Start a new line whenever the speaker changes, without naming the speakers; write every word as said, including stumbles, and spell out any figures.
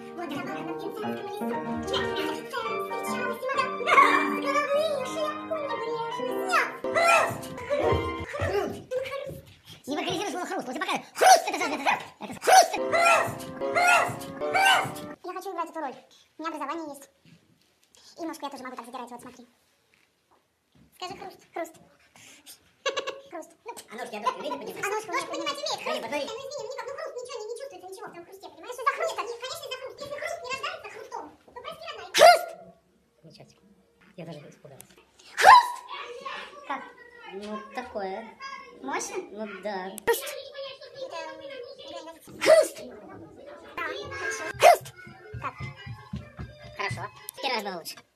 Вот собака на птицевском лесу. Мя-мя, встречалась мадам. С головы шляпку небрежно снял. Хруст! Хруст! Хруст! Не вокализируешь слово хруст. Вот пока хруст, это это это хруст! Хруст! Хруст! Хруст! Я хочу играть эту роль. У меня образование есть. И ножку я тоже могу так задирать. Вот смотри. Скажи хруст. Хруст. Хруст.
А ножки, а ножки умеете поднимать?
А ножку, ножку поднимать умеет. Хруст.
Посмотри.
Ну извини, никак, ну хруст, ничего не, не чувствуется, ничего в том хрусте, понимаешь? Из-за хруста, конечно, из-за хруста. Если хруст не рождается хрустом, то прости, родная. Хруст!
Ничего себе. Я даже испугалась.
Хруст!
Как? Ну, такое.
Мощно?
Ну, да.
Хруст! Хруст! Да, хорошо. Хруст! Как?
Хорошо. Первый раз было лучше.